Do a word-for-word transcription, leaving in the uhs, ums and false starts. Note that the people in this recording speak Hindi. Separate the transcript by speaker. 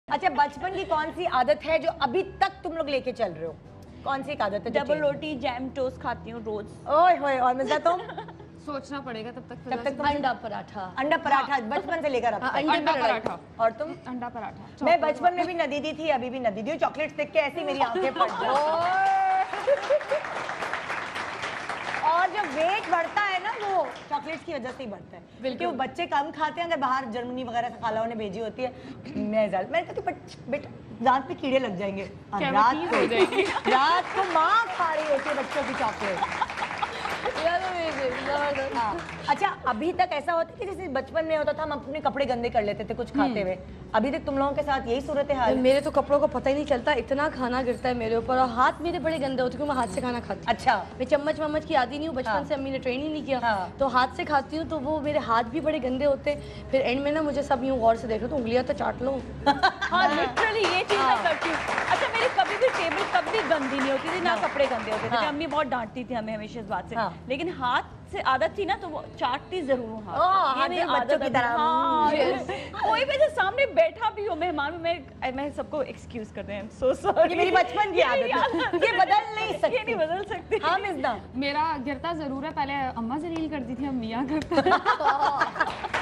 Speaker 1: अच्छा, बचपन की कौन सी आदत है जो अभी तक तुम लोग लेके चल रहे हो? कौन सी एक आदत है?
Speaker 2: डबल रोटी जैम टोस्ट खाती हूँ रोज।
Speaker 1: ओए होए, और मिर्जा तुम?
Speaker 3: सोचना पड़ेगा तब तक।
Speaker 1: तब तक तुम
Speaker 4: अंडा पराठा।
Speaker 1: अंडा पराठा बचपन से लेकर अब तक।
Speaker 3: अंडा पराठा।
Speaker 1: और तुम?
Speaker 3: अंडा पराठा।
Speaker 1: मैं बचपन में भी नदी दी थी, अभी भी नदी दी हूँ। चॉकलेट्स देख के ऐसी मेरी आंखें फट जाती। और जब वेट बढ़ता है ना, वो चॉकलेट्स की वजह से ही बढ़ता है, क्योंकि वो बच्चे कम खाते हैं। अगर बाहर जर्मनी वगैरह से खालाओं ने भेजी होती है, मैं ज्यादा मैंने कहा कि बेटा दांत पे कीड़े लग जाएंगे। रात को रात को माँ खा रही होती है बच्चों की चॉकलेट। अच्छा, अभी तक ऐसा होता है कि जैसे बचपन में होता था हम अपने कपड़े गंदे कर लेते थे कुछ खाते हुए, अभी तक तुम लोगों के साथ यही सूरत है?
Speaker 4: मेरे तो कपड़ों को पता ही नहीं चलता, इतना खाना गिरता है मेरे ऊपर, और हाथ मेरे बड़े गंदे होते हैं क्योंकि मैं हाथ से खाना खाती हूँ।
Speaker 1: अच्छा,
Speaker 4: मैं चम्मच वम्मच की आदी नहीं हूँ, बचपन
Speaker 1: हाँ।
Speaker 4: से अम्मी ने ट्रेन ही नहीं किया,
Speaker 1: हाँ।
Speaker 4: तो हाथ से खाती हूँ, तो वो मेरे हाथ भी बड़े गंदे होते हैं। फिर एंड में ना मुझे सब यूँ गौर से देख रहे तो उंगलियां तो चाट लो।
Speaker 2: हाँ, लिटरली ये चीज मैं करती हूँ। अच्छा, मेरी कभी भी टेबल कभी गंदी नहीं होती थी, ना कपड़े गंदे होते थे।
Speaker 1: हाँ।
Speaker 2: अम्मी बहुत डांटती थी हमें हमेशा इस बात से,
Speaker 1: हाँ।
Speaker 2: लेकिन हाथ से आदत थी ना, तो वो चाटती जरूर हूँ हाथ।
Speaker 1: ओह,
Speaker 2: ये मेरी
Speaker 1: बच्चों
Speaker 2: आदत
Speaker 1: की
Speaker 2: है।
Speaker 1: तरह।
Speaker 2: हाँ,
Speaker 1: Yes।
Speaker 2: कोई भी जो सामने बैठा भी हो मेहमान में, मैं मैं सबको एक्सक्यूज करते हैं, सो सॉरी।
Speaker 1: ये मेरी बचपन की आदत है, ये बदल नहीं सकती।
Speaker 2: ये नहीं बदल सकती।
Speaker 1: हाँ मिर्जा,
Speaker 3: मेरा गिरता जरूर है, पहले अम्मा जलील करती थी, अब मियाँ करता है।